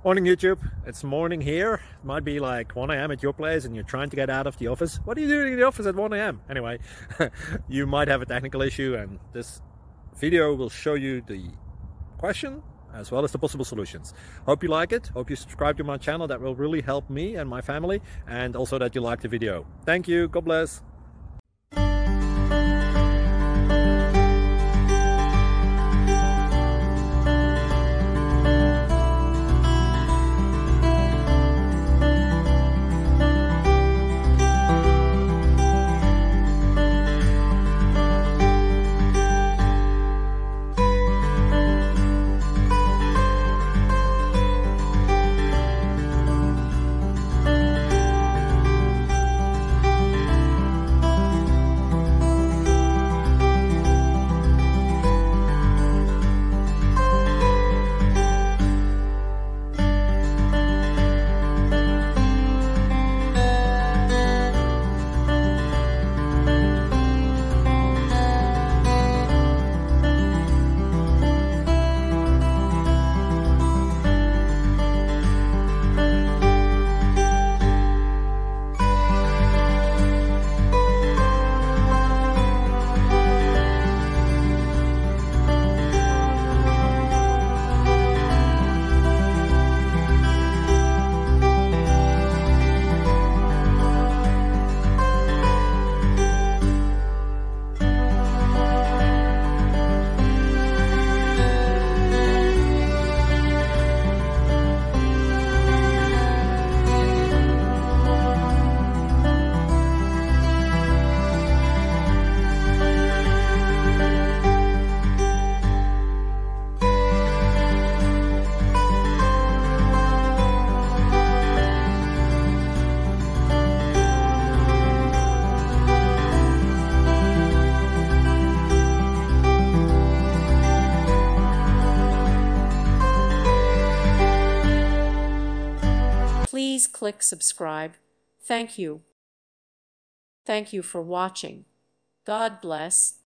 Morning YouTube, it's morning here. It might be like 1 a.m. at your place and you're trying to get out of the office. What are you doing in the office at 1 a.m? Anyway, you might have a technical issue and this video will show you the question as well as the possible solutions. Hope you like it, hope you subscribe to my channel. That will really help me and my family, and also that you like the video. Thank you, God bless. Please click subscribe. Thank you. Thank you for watching. God bless.